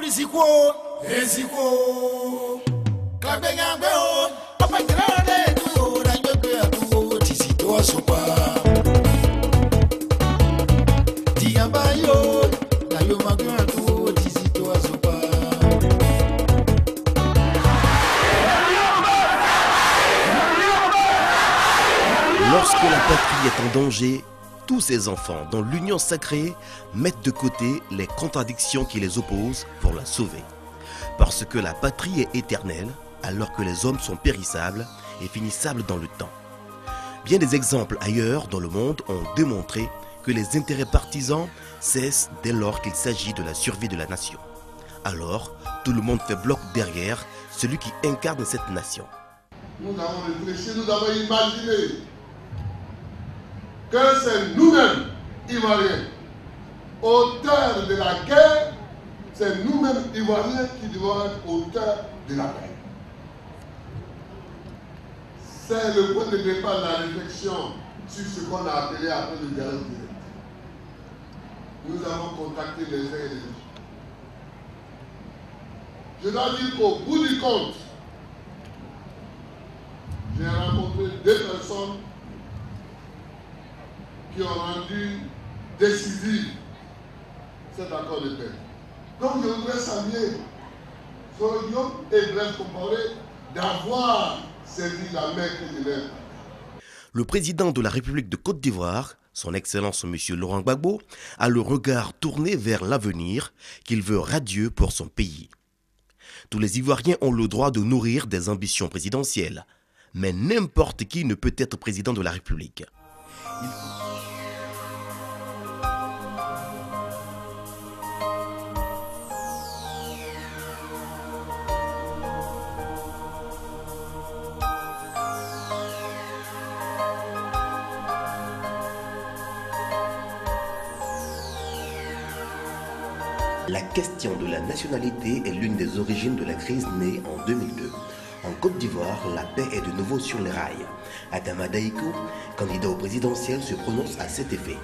Lorsque la patrie est en danger, tous ces enfants, dans l'union sacrée, mettent de côté les contradictions qui les opposent pour la sauver. Parce que la patrie est éternelle, alors que les hommes sont périssables et finissables dans le temps. Bien des exemples ailleurs dans le monde ont démontré que les intérêts partisans cessent dès lors qu'il s'agit de la survie de la nation. Alors, tout le monde fait bloc derrière celui qui incarne cette nation. Nous avons réfléchi, nous avons imaginé que c'est nous-mêmes, Ivoiriens, auteurs de la guerre, c'est nous-mêmes, Ivoiriens, qui devons être auteurs de la paix. C'est le point de départ de la réflexion sur ce qu'on a appelé après le dialogue direct. Nous avons contacté les uns et les autres. Je dois dire qu'au bout du compte, j'ai rencontré deux personnes qui ont rendu décisif cet accord de paix. Donc je voudrais saluer Soro et Blaise Compaoré d'avoir saisi la main que je leur. Le président de la République de Côte d'Ivoire, son Excellence M. Laurent Gbagbo, a le regard tourné vers l'avenir qu'il veut radieux pour son pays. Tous les Ivoiriens ont le droit de nourrir des ambitions présidentielles, mais n'importe qui ne peut être président de la République. La question de la nationalité est l'une des origines de la crise née en 2002. En Côte d'Ivoire, la paix est de nouveau sur les rails. Adama Daïko, candidat au présidentiel, se prononce à cet effet.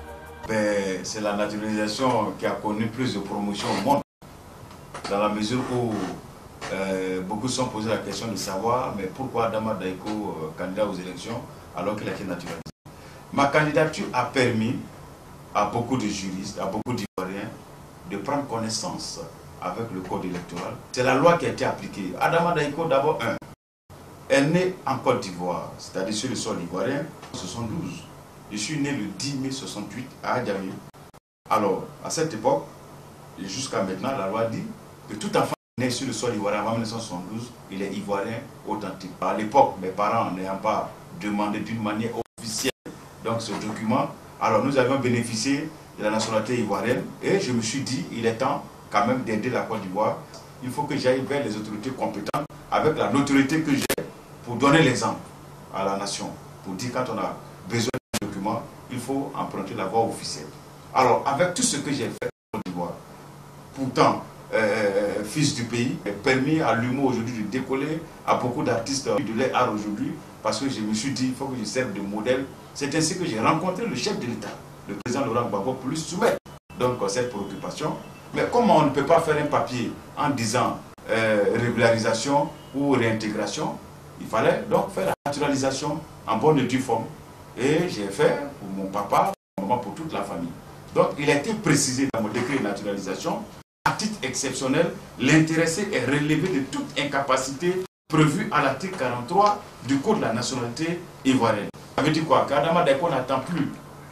C'est la naturalisation qui a connu plus de promotion au monde, dans la mesure où beaucoup se sont posé la question de savoir mais pourquoi Adama Daïko candidat aux élections alors qu'il a été naturalisé. Ma candidature a permis à beaucoup de juristes, à beaucoup d'Ivoiriens de prendre connaissance avec le code électoral. C'est la loi qui a été appliquée. Adama Daïko, d'abord, est né en Côte d'Ivoire, c'est-à-dire sur le sol ivoirien, en 72. Je suis né le 10 mai 68 à Adjamé. Alors, à cette époque, et jusqu'à maintenant, la loi dit que tout enfant né sur le sol ivoirien avant 1972, il est ivoirien authentique. À l'époque, mes parents n'ayant pas demandé d'une manière officielle donc ce document, alors nous avions bénéficié de la nationalité ivoirienne et je me suis dit, il est temps quand même d'aider la Côte d'Ivoire. Il faut que j'aille vers les autorités compétentes avec la notoriété que j'ai pour donner l'exemple à la nation. Pour dire quand on a besoin d'un document, il faut emprunter la voie officielle. Alors avec tout ce que j'ai fait en Côte d'Ivoire, pourtant fils du pays, permis à l'humour aujourd'hui de décoller, à beaucoup d'artistes de l'art aujourd'hui, parce que je me suis dit, il faut que je serve de modèle. C'est ainsi que j'ai rencontré le chef de l'État, le président Laurent Gbagbo, pour lui soumettre donc cette préoccupation. Mais comme on ne peut pas faire un papier en disant régularisation ou réintégration, il fallait donc faire la naturalisation en bonne et due forme. Et j'ai fait pour mon papa, pour maman, pour toute la famille. Donc il a été précisé dans mon décret de naturalisation, à titre exceptionnel, l'intéressé est relevé de toute incapacité prévue à l'article 43 du Code de la nationalité ivoirienne. Ça veut dire quoi? Qu'Adama Daïko n'attend plus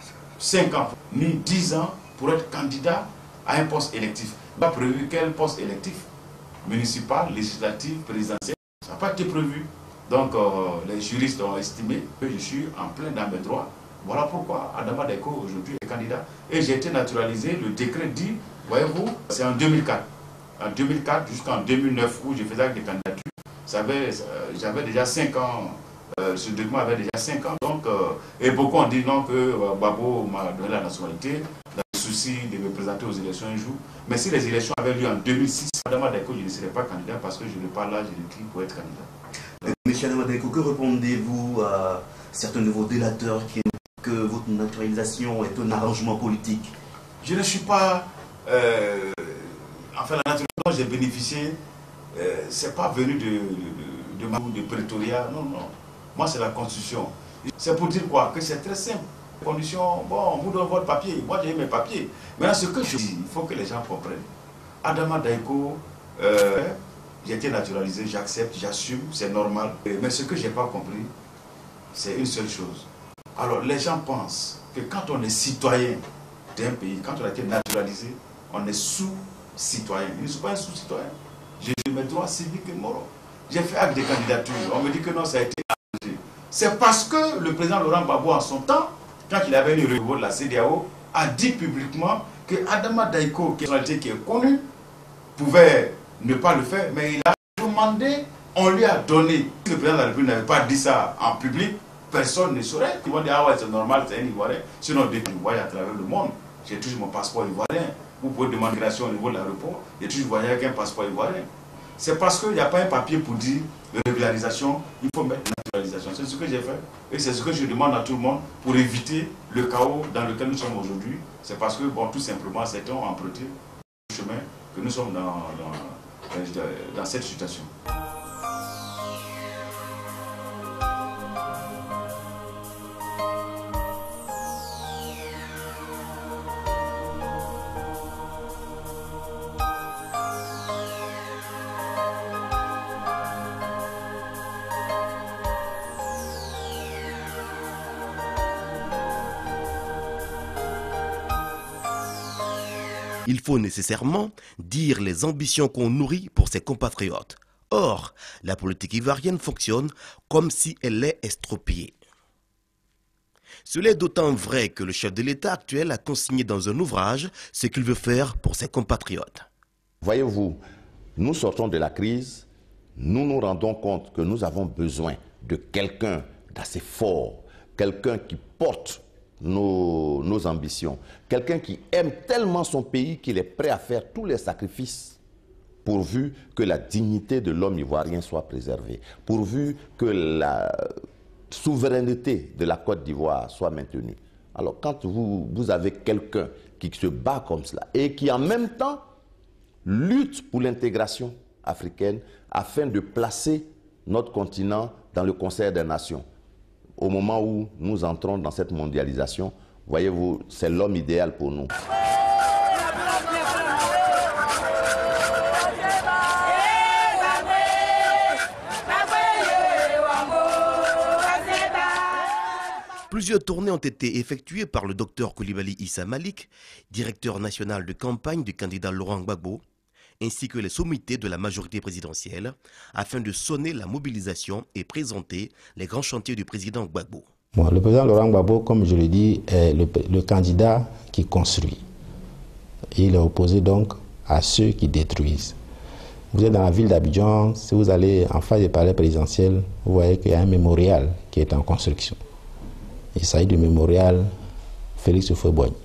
5 ans ni 10 ans pour être candidat à un poste électif. Il n'a pas prévu quel poste électif? Municipal, législatif, présidentiel. Ça n'a pas été prévu. Donc les juristes ont estimé que je suis en plein dans mes droits. Voilà pourquoi Adama Daïko aujourd'hui est candidat. Et j'ai été naturalisé, le décret dit, voyez-vous, c'est en 2004. En 2004 jusqu'en 2009 où je faisais des candidatures. J'avais déjà 5 ans. Ce document avait déjà 5 ans. Donc, et beaucoup ont dit non que Gbagbo m'a donné la nationalité dans le souci de me présenter aux élections un jour. Mais si les élections avaient lieu en 2006, Adama Daïko, je ne serais pas candidat parce que je n'ai pas l'âge requis pour être candidat. Monsieur Adama Daïko, que répondez-vous à certains de vos délateurs qui disent que votre naturalisation est un arrangement politique? Je ne suis pas... enfin, la naturalisation, j'ai bénéficié, c'est pas venu de Pretoria, non, non. Moi, c'est la Constitution. C'est pour dire quoi? Que c'est très simple. Les conditions, bon, on vous donne votre papier. Moi, j'ai eu mes papiers. Maintenant, ce que je dis, il faut que les gens comprennent. Adama Daiko, j'ai été naturalisé, j'accepte, j'assume, c'est normal. Mais ce que je n'ai pas compris, c'est une seule chose. Alors, les gens pensent que quand on est citoyen d'un pays, quand on a été naturalisé, on est sous-citoyen. Je ne suis pas un sous-citoyen. J'ai mes droits civiques et moraux. J'ai fait acte de candidature. On me dit que non, ça a été arrangé. C'est parce que le président Laurent Gbagbo, en son temps, quand il avait eu le niveau de la CEDEAO, a dit publiquement que Adama Daiko, qui est connu, pouvait ne pas le faire, mais il a demandé, on lui a donné. Si le président de la République n'avait pas dit ça en public, personne ne saurait. Ils vont dire, ah ouais, c'est normal, c'est un Ivoirien. Sinon, des Ivoiriens à travers le monde, j'ai toujours mon passeport ivoirien. Vous pouvez demander migration au niveau de l'aéroport, j'ai toujours voyagé avec un passeport ivoirien. C'est parce qu'il n'y a pas un papier pour dire régularisation, il faut mettre naturalisation. C'est ce que j'ai fait et c'est ce que je demande à tout le monde pour éviter le chaos dans lequel nous sommes aujourd'hui. C'est parce que, bon, tout simplement, certains ont emprunté le chemin que nous sommes dans cette situation. Il faut nécessairement dire les ambitions qu'on nourrit pour ses compatriotes. Or, la politique ivoirienne fonctionne comme si elle est estropiée. Cela est d'autant vrai que le chef de l'État actuel a consigné dans un ouvrage ce qu'il veut faire pour ses compatriotes. Voyez-vous, nous sortons de la crise, nous nous rendons compte que nous avons besoin de quelqu'un d'assez fort, quelqu'un qui porte nos ambitions. Quelqu'un qui aime tellement son pays qu'il est prêt à faire tous les sacrifices pourvu que la dignité de l'homme ivoirien soit préservée, pourvu que la souveraineté de la Côte d'Ivoire soit maintenue. Alors quand vous avez quelqu'un qui se bat comme cela et qui en même temps lutte pour l'intégration africaine afin de placer notre continent dans le concert des nations, au moment où nous entrons dans cette mondialisation, voyez-vous, c'est l'homme idéal pour nous. Plusieurs tournées ont été effectuées par le docteur Coulibaly Issa Malik, directeur national de campagne du candidat Laurent Gbagbo, ainsi que les sommités de la majorité présidentielle, afin de sonner la mobilisation et présenter les grands chantiers du président Gbagbo. Bon, le président Laurent Gbagbo, comme je l'ai dit, est le candidat qui construit. Il est opposé donc à ceux qui détruisent. Vous êtes dans la ville d'Abidjan, si vous allez en face du palais présidentiel, vous voyez qu'il y a un mémorial qui est en construction. Il s'agit du mémorial Félix Houphouët-Boigny.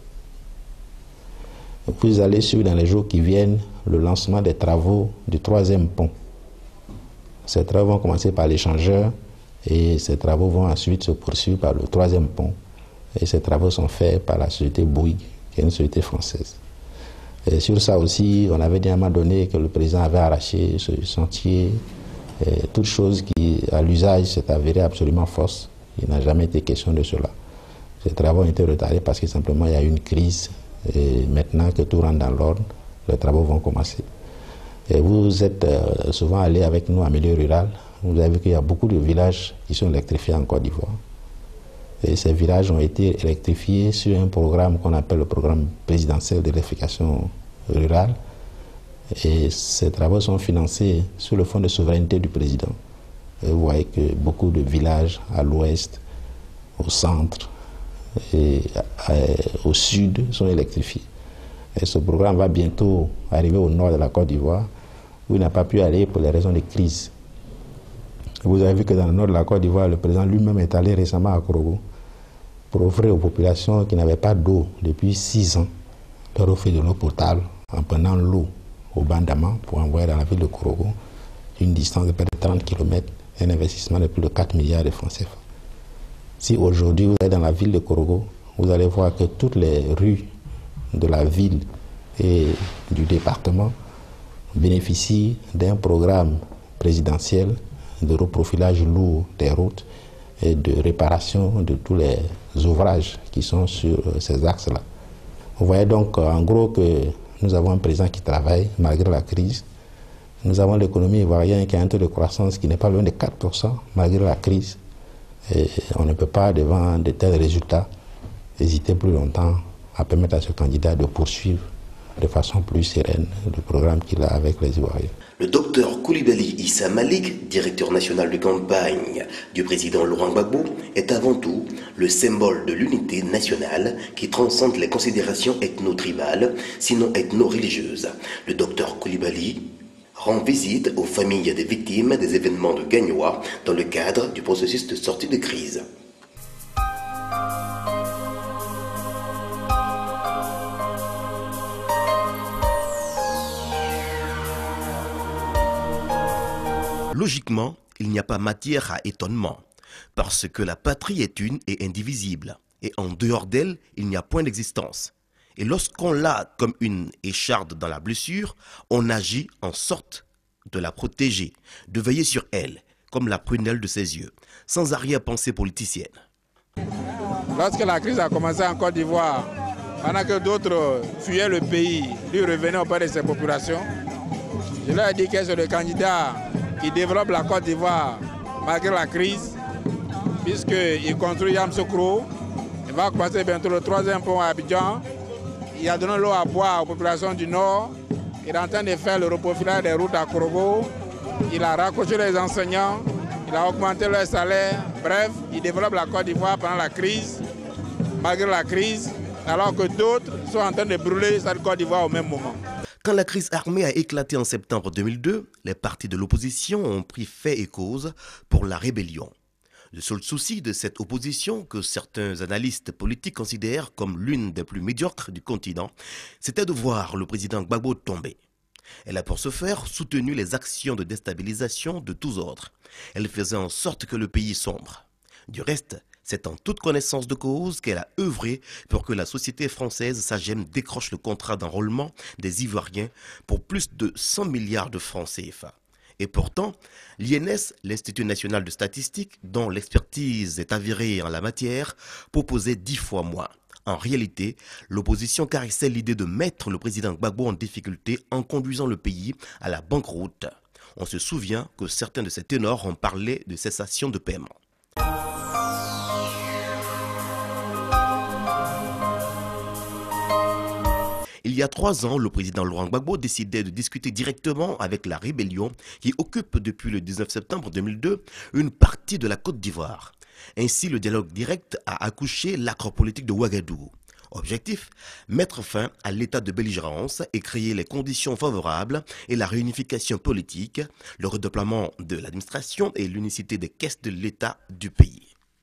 Vous allez suivre dans les jours qui viennent le lancement des travaux du 3e pont. Ces travaux vont commencer par l'échangeur et ces travaux vont ensuite se poursuivre par le 3e pont. Et ces travaux sont faits par la société Bouygues, qui est une société française. Et sur ça aussi, on avait dit à un moment donné que le président avait arraché ce chantier, toute chose qui, à l'usage, s'est avérée absolument fausse. Il n'a jamais été question de cela. Ces travaux ont été retardés parce que simplement il y a eu une crise. Et maintenant que tout rentre dans l'ordre, les travaux vont commencer. Et vous êtes souvent allé avec nous en milieu rural. Vous avez vu qu'il y a beaucoup de villages qui sont électrifiés en Côte d'Ivoire. Et ces villages ont été électrifiés sur un programme qu'on appelle le programme présidentiel d'électrification rurale. Et ces travaux sont financés sur le fonds de souveraineté du président. Et vous voyez que beaucoup de villages à l'ouest, au centre et au sud sont électrifiés. Et ce programme va bientôt arriver au nord de la Côte d'Ivoire, où il n'a pas pu aller pour les raisons de crise. Vous avez vu que dans le nord de la Côte d'Ivoire, le président lui-même est allé récemment à Korogo pour offrir aux populations qui n'avaient pas d'eau depuis 6 ans, leur offrir de l'eau potable en prenant l'eau au Bandama pour envoyer dans la ville de Korogo, une distance de près de 30 km, un investissement de plus de 4 milliards de francs CFA. Si aujourd'hui vous êtes dans la ville de Korogo, vous allez voir que toutes les rues de la ville et du département bénéficie d'un programme présidentiel de reprofilage lourd des routes et de réparation de tous les ouvrages qui sont sur ces axes-là. Vous voyez donc en gros que nous avons un président qui travaille malgré la crise. Nous avons l'économie ivoirienne qui a un taux de croissance qui n'est pas loin de 4% malgré la crise. Et on ne peut pas, devant de tels résultats, hésiter plus longtemps à permettre à ce candidat de poursuivre de façon plus sereine le programme qu'il a avec les Ivoiriens. Le docteur Coulibaly Issa Malik, directeur national de campagne du président Laurent Gbagbo, est avant tout le symbole de l'unité nationale qui transcende les considérations ethno-tribales, sinon ethno-religieuses. Le docteur Coulibaly rend visite aux familles des victimes des événements de Gagnoa dans le cadre du processus de sortie de crise. Logiquement, il n'y a pas matière à étonnement, parce que la patrie est une et indivisible, et en dehors d'elle, il n'y a point d'existence. Et lorsqu'on l'a comme une écharde dans la blessure, on agit en sorte de la protéger, de veiller sur elle, comme la prunelle de ses yeux, sans arrière-pensée politicienne. Lorsque la crise a commencé en Côte d'Ivoire, pendant que d'autres fuyaient le pays, lui revenait auprès de ses populations, je leur ai dit que c'est le candidat qui développe la Côte d'Ivoire malgré la crise, puisqu'il construit Yamoussoukro, il va commencer bientôt le 3e pont à Abidjan, il a donné l'eau à boire aux populations du Nord, il est en train de faire le reprofilage des routes à Korogo, il a raccroché les enseignants, il a augmenté leur salaire, bref, il développe la Côte d'Ivoire pendant la crise, malgré la crise, alors que d'autres sont en train de brûler cette Côte d'Ivoire au même moment. Quand la crise armée a éclaté en septembre 2002, les partis de l'opposition ont pris fait et cause pour la rébellion. Le seul souci de cette opposition, que certains analystes politiques considèrent comme l'une des plus médiocres du continent, c'était de voir le président Gbagbo tomber. Elle a pour ce faire soutenu les actions de déstabilisation de tous ordres. Elle faisait en sorte que le pays sombre. Du reste, c'est en toute connaissance de cause qu'elle a œuvré pour que la société française SAGEM décroche le contrat d'enrôlement des Ivoiriens pour plus de 100 milliards de francs CFA. Et pourtant, l'INS, l'Institut national de statistique, dont l'expertise est avérée en la matière, proposait 10 fois moins. En réalité, l'opposition caressait l'idée de mettre le président Gbagbo en difficulté en conduisant le pays à la banqueroute. On se souvient que certains de ces ténors ont parlé de cessation de paiement. Il y a 3 ans, le président Laurent Gbagbo décidait de discuter directement avec la rébellion qui occupe depuis le 19 septembre 2002 une partie de la Côte d'Ivoire. Ainsi, le dialogue direct a accouché l'accord politique de Ouagadougou. Objectif, mettre fin à l'état de belligérance et créer les conditions favorables et la réunification politique, le redéploiement de l'administration et l'unicité des caisses de l'État du pays.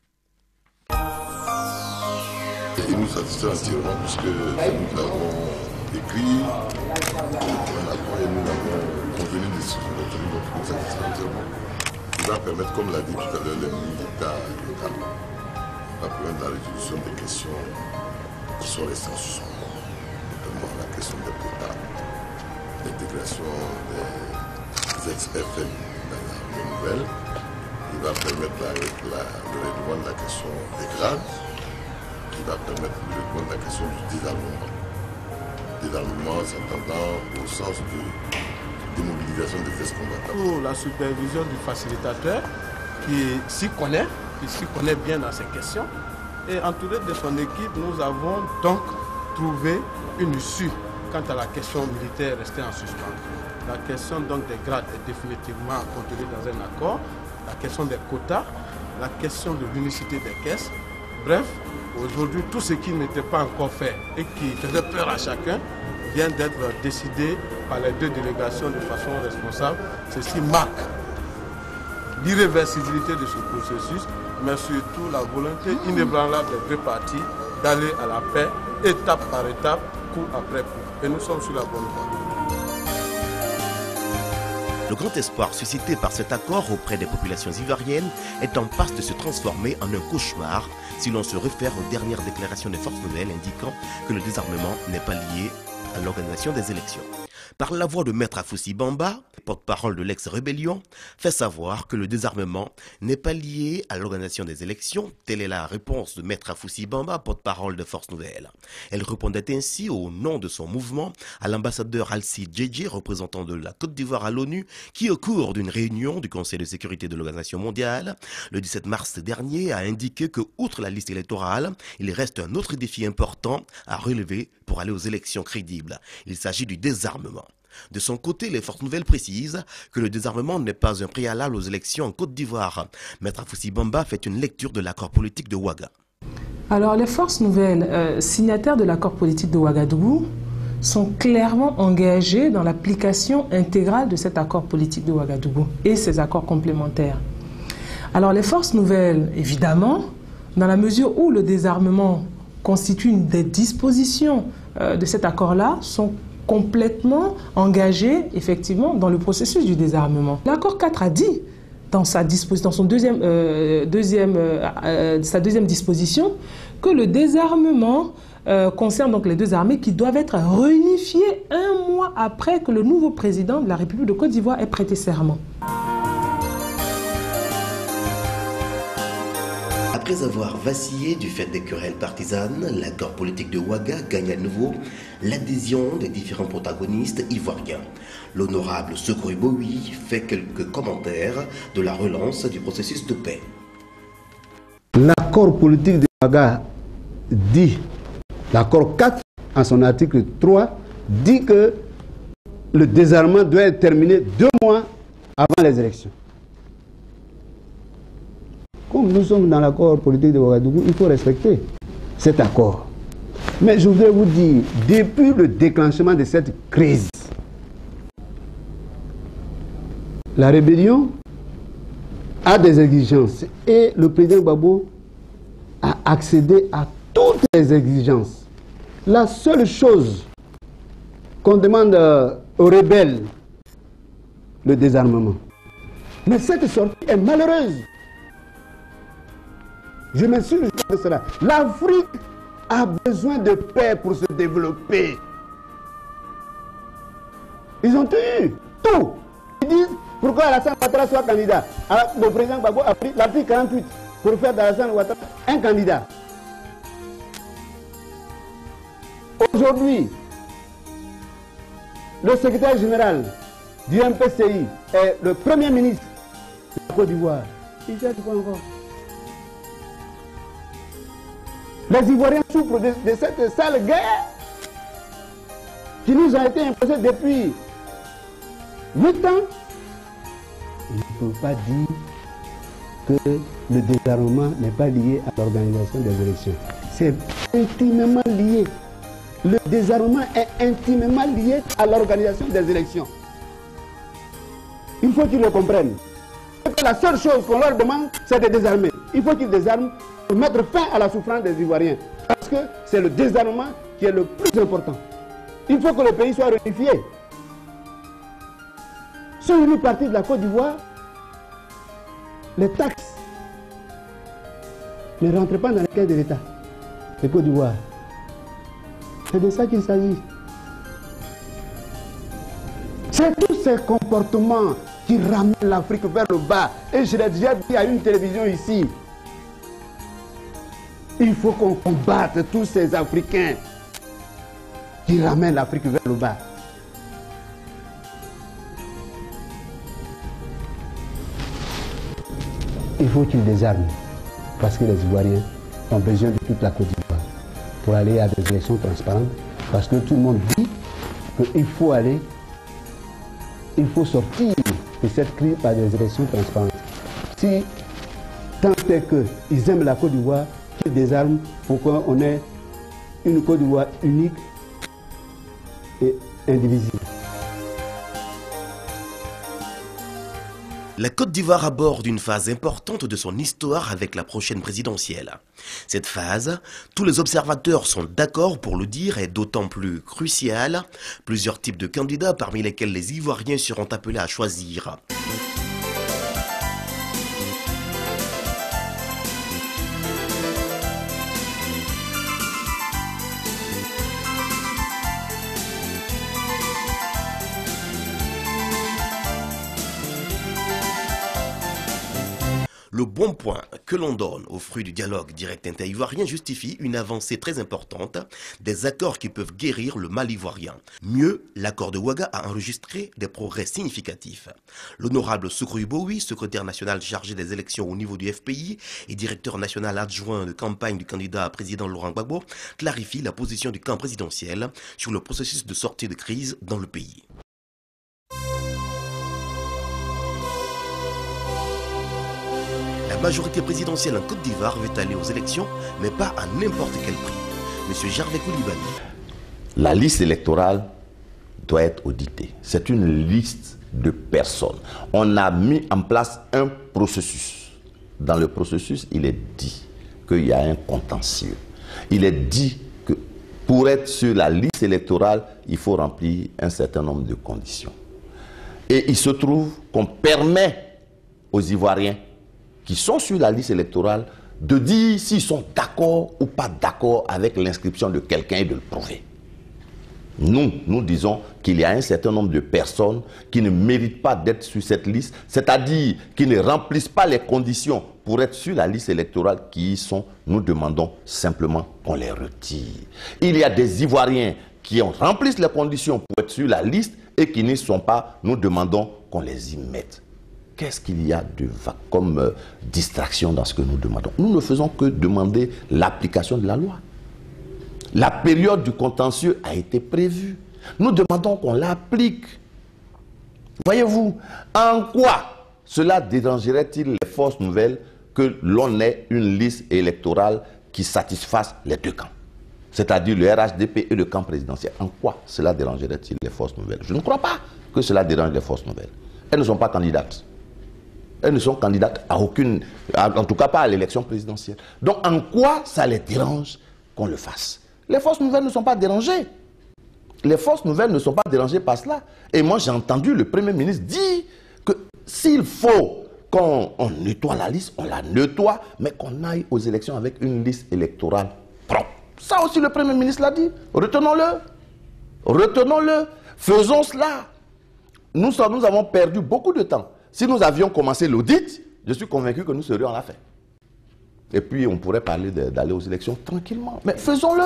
Il nous satisfait entièrement puisque nous l'avons écrit, un accord et nous l'avons convenu de soutenir notre satisfait entièrement. Il va permettre, comme l'a dit tout à l'heure, les militaires locaux, va permettre la résolution des questions qui sont restées en suspens, notamment la question des quotas, l'intégration des ex-FN dans l'armée nouvelle. Il va permettre le règlement de la question des grades, qui va permettre le règlement de la question du désarmement. Désarmement s'entendant au sens de démobilisation des ex-combattants. Pour la supervision du facilitateur qui s'y connaît bien dans ces questions. Et entouré de son équipe, nous avons donc trouvé une issue quant à la question militaire restée en suspens. La question donc des grades est définitivement contenue dans un accord. La question des quotas, la question de l'unicité des caisses. Bref, aujourd'hui, tout ce qui n'était pas encore fait et qui faisait peur à chacun vient d'être décidé par les 2 délégations de façon responsable. Ceci marque l'irréversibilité de ce processus, mais surtout la volonté inébranlable des 2 parties d'aller à la paix, étape par étape, coup après coup. Et nous sommes sur la bonne voie. Le grand espoir suscité par cet accord auprès des populations ivoiriennes est en passe de se transformer en un cauchemar si l'on se réfère aux dernières déclarations des forces nouvelles indiquant que le désarmement n'est pas lié à l'organisation des élections. par la voix de Maître Afoussi Bamba, porte-parole de l'ex-rébellion, fait savoir que le désarmement n'est pas lié à l'organisation des élections. Telle est la réponse de Maître Afoussi Bamba, porte-parole de Force Nouvelle. Elle répondait ainsi au nom de son mouvement à l'ambassadeur Alcide Djedje, représentant de la Côte d'Ivoire à l'ONU, qui au cours d'une réunion du Conseil de sécurité de l'Organisation mondiale, le 17 mars dernier, a indiqué que, outre la liste électorale, il reste un autre défi important à relever pour aller aux élections crédibles. Il s'agit du désarmement. De son côté, les Forces Nouvelles précisent que le désarmement n'est pas un préalable aux élections en Côte d'Ivoire. Maître Afoussi Bamba fait une lecture de l'accord politique de Ouaga. Alors, les Forces Nouvelles, signataires de l'accord politique de Ouagadougou, sont clairement engagés dans l'application intégrale de cet accord politique de Ouagadougou et ses accords complémentaires. Alors, les Forces Nouvelles, évidemment, dans la mesure où le désarmement constitue une des dispositions de cet accord-là, sont complètement engagés, effectivement, dans le processus du désarmement. L'accord 4 a dit, dans sa deuxième disposition, que le désarmement concerne donc les deux armées qui doivent être réunifiées un mois après que le nouveau président de la République de Côte d'Ivoire ait prêté serment. Après avoir vacillé du fait des querelles partisanes, l'accord politique de Ouaga gagne à nouveau l'adhésion des différents protagonistes ivoiriens. L'honorable Sekoy Boui fait quelques commentaires de la relance du processus de paix. L'accord politique de Ouaga dit, l'accord 4 en son article 3, dit que le désarmement doit être terminé 2 mois avant les élections. Comme nous sommes dans l'accord politique de Ouagadougou, il faut respecter cet accord. Mais je voudrais vous dire, depuis le déclenchement de cette crise, la rébellion a des exigences et le président Gbagbo a accédé à toutes les exigences. La seule chose qu'on demande aux rebelles, le désarmement. Mais cette sortie est malheureuse. Je m'insulte de cela. L'Afrique a besoin de paix pour se développer. Ils ont eu tout. Ils disent pourquoi Alassane Ouattara soit candidat. Alors, le président Gbagbo a pris l'article 48 pour faire d'Alassane Ouattara un candidat. Aujourd'hui, le secrétaire général du MPCI est le premier ministre de la Côte d'Ivoire. Il cherche quoi encore? Les Ivoiriens souffrent de cette sale guerre qui nous a été imposée depuis 8 ans. Il ne faut pas dire que le désarmement n'est pas lié à l'organisation des élections. C'est intimement lié. Le désarmement est intimement lié à l'organisation des élections. Il faut qu'ils le comprennent. La seule chose qu'on leur demande, c'est de désarmer. Il faut qu'ils désarment pour mettre fin à la souffrance des Ivoiriens. Parce que c'est le désarmement qui est le plus important. Il faut que le pays soit réunifié. Sur une partie de la Côte d'Ivoire, les taxes ne rentrent pas dans les caisses de l'État de Côte d'Ivoire. C'est de ça qu'il s'agit. C'est tous ces comportements qui ramènent l'Afrique vers le bas. Et je l'ai déjà dit à une télévision ici. Il faut qu'on combatte tous ces Africains qui ramènent l'Afrique vers le bas. Il faut qu'ils désarment parce que les Ivoiriens ont besoin de toute la Côte d'Ivoire pour aller à des élections transparentes, parce que tout le monde dit qu'il faut aller, il faut sortir de cette crise par des élections transparentes. Si tant est qu'ils aiment la Côte d'Ivoire, qu'ils désarment pour qu'on ait une Côte d'Ivoire unique et indivisible. La Côte d'Ivoire aborde une phase importante de son histoire avec la prochaine présidentielle. Cette phase, tous les observateurs sont d'accord pour le dire, est d'autant plus cruciale. Plusieurs types de candidats parmi lesquels les Ivoiriens seront appelés à choisir. Le bon point que l'on donne au fruit du dialogue direct inter-ivoirien justifie une avancée très importante des accords qui peuvent guérir le mal ivoirien. Mieux, l'accord de Ouaga a enregistré des progrès significatifs. L'honorable Soukroui Boui, secrétaire national chargé des élections au niveau du FPI et directeur national adjoint de campagne du candidat président Laurent Gbagbo, clarifie la position du camp présidentiel sur le processus de sortie de crise dans le pays. La majorité présidentielle en Côte d'Ivoire veut aller aux élections, mais pas à n'importe quel prix. Monsieur Gervais Koulibaly. La liste électorale doit être auditée. C'est une liste de personnes. On a mis en place un processus. Dans le processus, il est dit qu'il y a un contentieux. Il est dit que pour être sur la liste électorale, il faut remplir un certain nombre de conditions. Et il se trouve qu'on permet aux Ivoiriens qui sont sur la liste électorale de dire s'ils sont d'accord ou pas d'accord avec l'inscription de quelqu'un et de le prouver. Nous disons qu'il y a un certain nombre de personnes qui ne méritent pas d'être sur cette liste, c'est-à-dire qui ne remplissent pas les conditions pour être sur la liste électorale qui y sont. Nous demandons simplement qu'on les retire. Il y a des Ivoiriens qui remplissent les conditions pour être sur la liste et qui n'y sont pas. Nous demandons qu'on les y mette. Qu'est-ce qu'il y a comme distraction dans ce que nous demandons? Nous ne faisons que demander l'application de la loi. La période du contentieux a été prévue. Nous demandons qu'on l'applique. Voyez-vous, en quoi cela dérangerait-il les forces nouvelles que l'on ait une liste électorale qui satisfasse les deux camps? C'est-à-dire le RHDP et le camp présidentiel. En quoi cela dérangerait-il les forces nouvelles? Je ne crois pas que cela dérange les forces nouvelles. Elles ne sont pas candidates. Elles ne sont candidates à aucune, en tout cas pas à l'élection présidentielle. Donc en quoi ça les dérange qu'on le fasse? Les forces nouvelles ne sont pas dérangées. Les forces nouvelles ne sont pas dérangées par cela. Et moi j'ai entendu le Premier ministre dire que s'il faut qu'on nettoie la liste, on la nettoie, mais qu'on aille aux élections avec une liste électorale propre. Ça aussi le Premier ministre l'a dit. Retenons-le. Retenons-le. Faisons cela. Nous avons perdu beaucoup de temps. Si nous avions commencé l'audit, je suis convaincu que nous serions à la fin. Et puis on pourrait parler d'aller aux élections tranquillement. Mais faisons-le.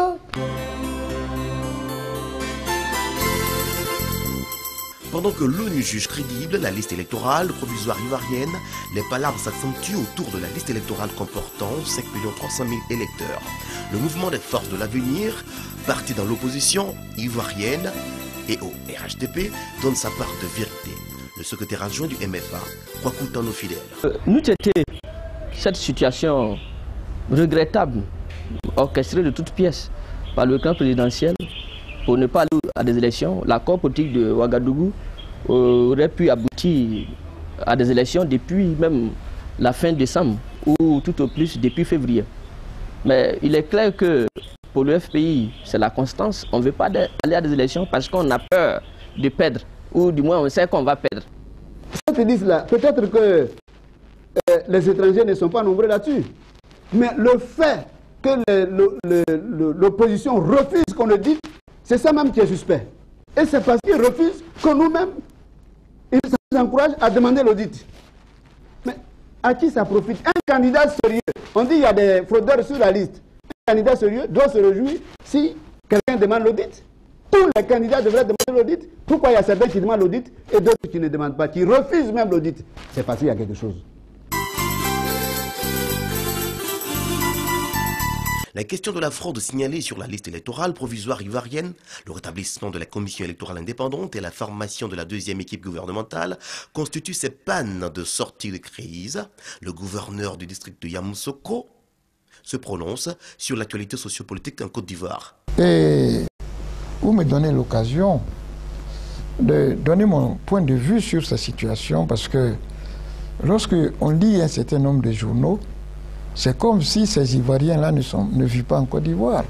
Pendant que l'ONU juge crédible la liste électorale provisoire ivoirienne, les palabres s'accentuent autour de la liste électorale comportant 5 300 000 électeurs. Le mouvement des forces de l'avenir, parti dans l'opposition ivoirienne et au RHDP, donne sa part de vérité. Le secrétaire adjoint du MFA, Kwaku Tano Fidèle. Nous traitons cette situation regrettable, orchestrée de toutes pièces par le camp présidentiel pour ne pas aller à des élections. L'accord politique de Ouagadougou aurait pu aboutir à des élections depuis même la fin décembre ou tout au plus depuis février. Mais il est clair que pour le FPI, c'est la constance. On ne veut pas aller à des élections parce qu'on a peur de perdre. Ou du moins on sait qu'on va perdre. Cette liste-là, peut-être que les étrangers ne sont pas nombreux là-dessus. Mais le fait que l'opposition refuse qu'on le dise, c'est ça même qui est suspect. Et c'est parce qu'ils refusent que nous-mêmes, ils nous encouragent à demander l'audit. Mais à qui ça profite? Un candidat sérieux, on dit qu'il y a des fraudeurs sur la liste. Un candidat sérieux doit se réjouir si quelqu'un demande l'audit. Tous les candidats devraient demander l'audit. Pourquoi il y a certains qui demandent l'audit et d'autres qui ne demandent pas, qui refusent même l'audit? C'est parce qu'il y a quelque chose. La question de la fraude signalée sur la liste électorale provisoire ivoirienne, le rétablissement de la commission électorale indépendante et la formation de la deuxième équipe gouvernementale constituent ces pannes de sortie de crise. Le gouverneur du district de Yamoussoukro se prononce sur l'actualité sociopolitique en Côte d'Ivoire. Et vous me donnez l'occasion de donner mon point de vue sur cette situation, parce que lorsque on lit un certain nombre de journaux, c'est comme si ces Ivoiriens-là ne vivent pas en Côte d'Ivoire.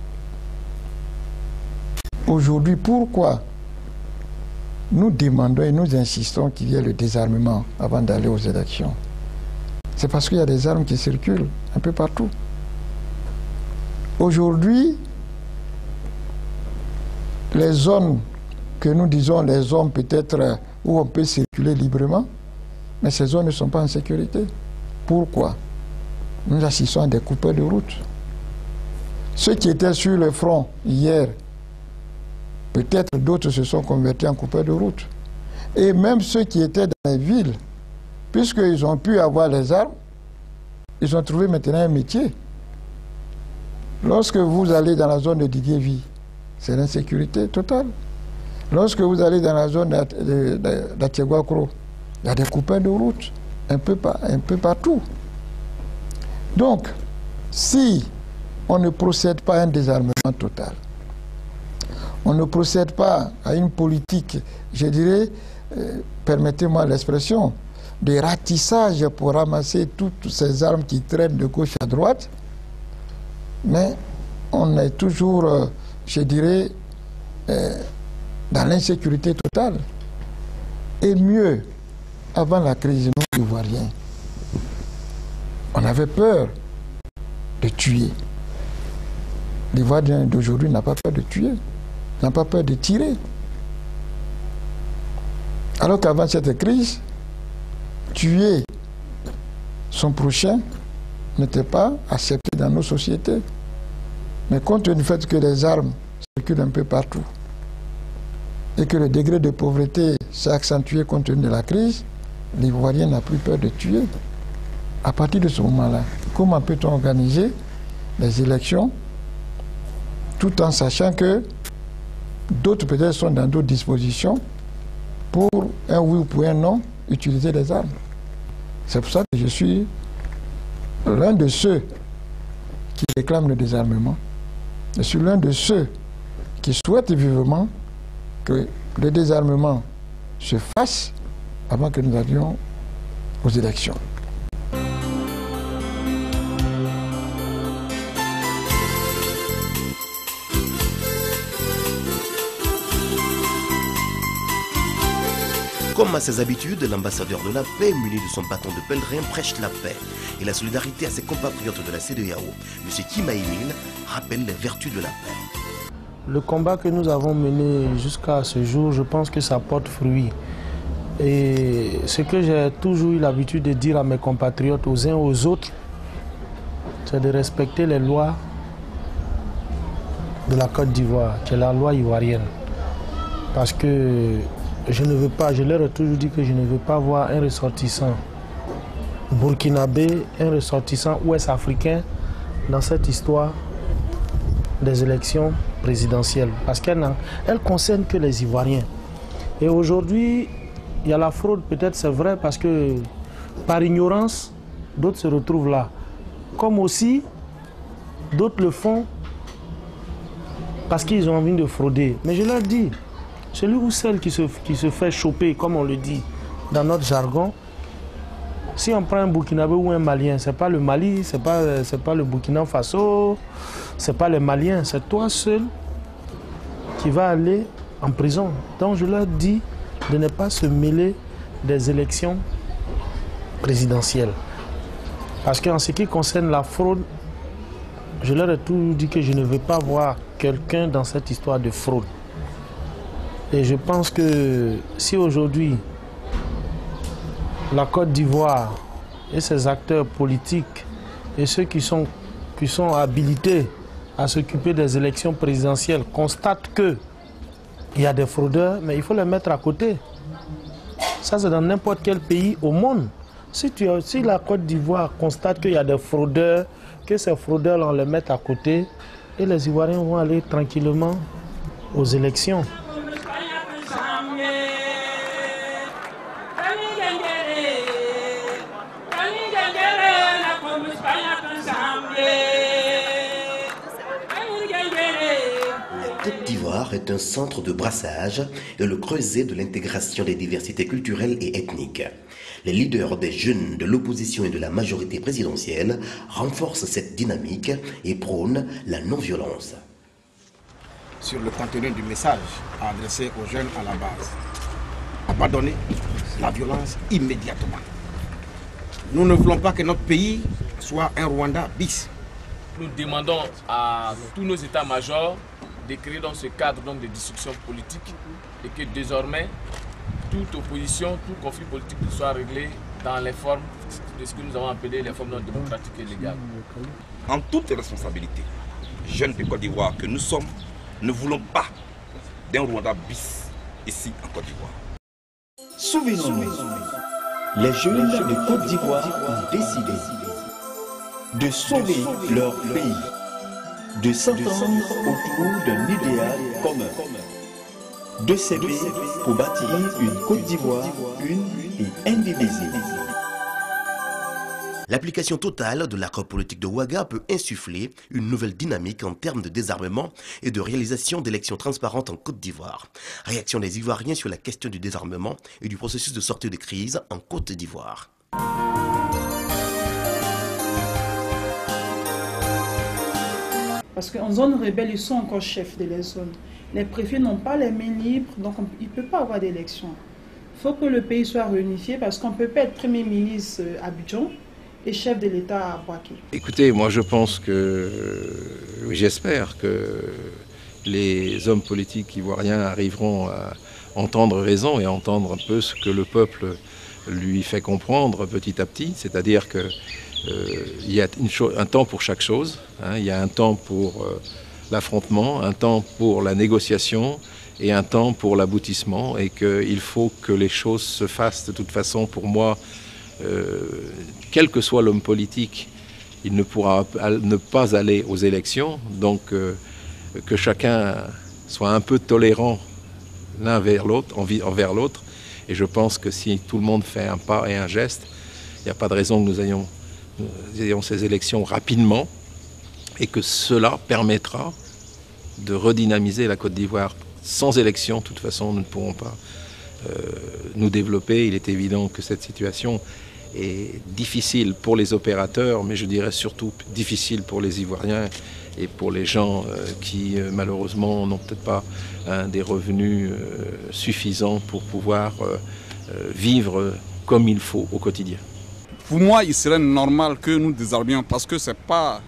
Aujourd'hui, pourquoi nous demandons et nous insistons qu'il y ait le désarmement avant d'aller aux élections? C'est parce qu'il y a des armes qui circulent un peu partout. Aujourd'hui, les zones que nous disons les zones peut-être où on peut circuler librement, mais ces zones ne sont pas en sécurité. Pourquoi? Nous assistons à des coupeurs de route. Ceux qui étaient sur le front hier, peut-être d'autres se sont convertis en coupeurs de route. Et même ceux qui étaient dans les villes, puisqu'ils ont pu avoir les armes, ils ont trouvé maintenant un métier. Lorsque vous allez dans la zone de Didier-Vie, c'est l'insécurité totale. Lorsque vous allez dans la zone d'Atiaguakro, il y a des coupeurs de route, un peu partout. Donc, si on ne procède pas à un désarmement total, on ne procède pas à une politique, je dirais, permettez-moi l'expression, de ratissage pour ramasser toutes ces armes qui traînent de gauche à droite, mais on est toujours, je dirais, dans l'insécurité totale. Et mieux, avant la crise, nous Ivoiriens, on avait peur de tuer. L'Ivoirien d'aujourd'hui n'a pas peur de tuer, n'a pas peur de tirer. Alors qu'avant cette crise, tuer son prochain n'était pas accepté dans nos sociétés. Mais compte tenu du fait que les armes circulent un peu partout et que le degré de pauvreté s'est accentué compte tenu de la crise, l'Ivoirien n'a plus peur de tuer. À partir de ce moment-là, comment peut-on organiser les élections tout en sachant que d'autres peut-être sont dans d'autres dispositions pour un oui ou pour un non utiliser des armes? C'est pour ça que je suis l'un de ceux qui réclament le désarmement. Je suis l'un de ceux qui souhaitent vivement que le désarmement se fasse avant que nous allions aux élections. Comme à ses habitudes, l'ambassadeur de la paix, muni de son bâton de pèlerin, prêche la paix et la solidarité à ses compatriotes de la CEDEAO. M. Kima Emile rappelle les vertus de la paix. Le combat que nous avons mené jusqu'à ce jour, je pense que ça porte fruit. Et ce que j'ai toujours eu l'habitude de dire à mes compatriotes, aux uns aux autres, c'est de respecter les lois de la Côte d'Ivoire, qui est la loi ivoirienne. Parce que je ne veux pas, je leur ai toujours dit que je ne veux pas voir un ressortissant burkinabé, un ressortissant ouest-africain dans cette histoire des élections présidentielles. Parce qu'elle ne concerne que les Ivoiriens. Et aujourd'hui, il y a la fraude, peut-être c'est vrai, parce que par ignorance, d'autres se retrouvent là. Comme aussi, d'autres le font parce qu'ils ont envie de frauder. Mais je leur dis, celui ou celle qui se fait choper, comme on le dit dans notre jargon, si on prend un Burkinabé ou un Malien, ce n'est pas le Mali, ce n'est pas le Burkina Faso, ce n'est pas les Maliens, c'est toi seul qui vas aller en prison. Donc je leur dis de ne pas se mêler des élections présidentielles. Parce qu'en ce qui concerne la fraude, je leur ai toujours dit que je ne veux pas voir quelqu'un dans cette histoire de fraude. Et je pense que si aujourd'hui, la Côte d'Ivoire et ses acteurs politiques et ceux qui sont habilités à s'occuper des élections présidentielles constatent qu'il y a des fraudeurs, mais il faut les mettre à côté. Ça, c'est dans n'importe quel pays au monde. Si la Côte d'Ivoire constate qu'il y a des fraudeurs, que ces fraudeurs, on les met à côté, et les Ivoiriens vont aller tranquillement aux élections. La Côte d'Ivoire est un centre de brassage et le creuset de l'intégration des diversités culturelles et ethniques. Les leaders des jeunes de l'opposition et de la majorité présidentielle renforcent cette dynamique et prônent la non-violence. Sur le contenu du message à adresser aux jeunes à la base. Abandonner la violence immédiatement. Nous ne voulons pas que notre pays soit un Rwanda bis. Nous demandons à tous nos états-majors de créer dans ce cadre de discussion politique et que désormais toute opposition, tout conflit politique soit réglé dans les formes de ce que nous avons appelé les formes non démocratiques et légales. En toute responsabilité, jeunes de Côte d'Ivoire que nous sommes, ne voulons pas d'un Rwanda bis ici en Côte d'Ivoire. Souvenons-nous, les jeunes de Côte d'Ivoire ont décidé de sauver leur pays, de s'entendre autour d'un idéal commun, de s'aider pour bâtir une Côte d'Ivoire une et indivisible. L'application totale de l'accord politique de Ouaga peut insuffler une nouvelle dynamique en termes de désarmement et de réalisation d'élections transparentes en Côte d'Ivoire. Réaction des Ivoiriens sur la question du désarmement et du processus de sortie de crise en Côte d'Ivoire. Parce qu'en zone rebelle, ils sont encore chefs de la zone. Les préfets n'ont pas les mains libres, donc il ne peut pas avoir d'élection. Il faut que le pays soit réunifié parce qu'on ne peut pas être Premier ministre à Abidjan et chef de l'État à Bouaké. Écoutez, moi je pense que, j'espère que les hommes politiques ivoiriens arriveront à entendre raison et à entendre un peu ce que le peuple lui fait comprendre petit à petit, c'est-à-dire que il y a un temps pour chaque chose, hein, il y a un temps pour l'affrontement, un temps pour la négociation et un temps pour l'aboutissement, et qu'il faut que les choses se fassent de toute façon. Pour moi, quel que soit l'homme politique, il ne pourra ne pas aller aux élections, donc que chacun soit un peu tolérant l'un envers l'autre, et je pense que si tout le monde fait un pas et un geste, il n'y a pas de raison que nous ayons ces élections rapidement, et que cela permettra de redynamiser la Côte d'Ivoire. Sans élection, de toute façon, nous ne pourrons pas nous développer. Il est évident que cette situation est difficile pour les opérateurs, mais je dirais surtout difficile pour les Ivoiriens et pour les gens qui, malheureusement, n'ont peut-être pas des revenus suffisants pour pouvoir vivre comme il faut au quotidien. Pour moi, il serait normal que nous désarmions parce que ça